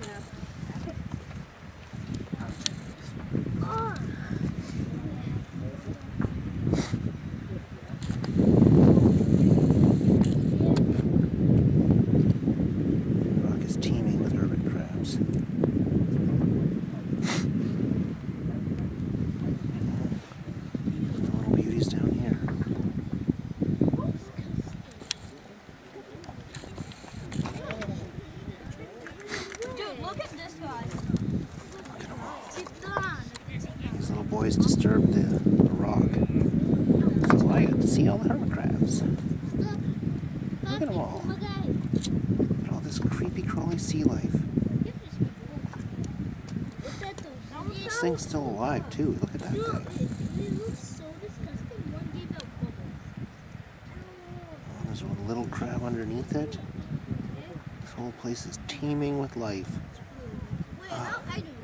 rock is teeming with hermit crabs. The little beauties down here. Dude, look at this guy. Look at them all. These little boys disturbed the rock. So I got to see all the hermit crabs. Look at them all. Look at all this creepy, crawly sea life. This thing's still alive too. Look at that thing. It looks so disgusting. One gave out bubbles. Oh, there's a little crab underneath it. This whole place is teeming with life. Wait, I do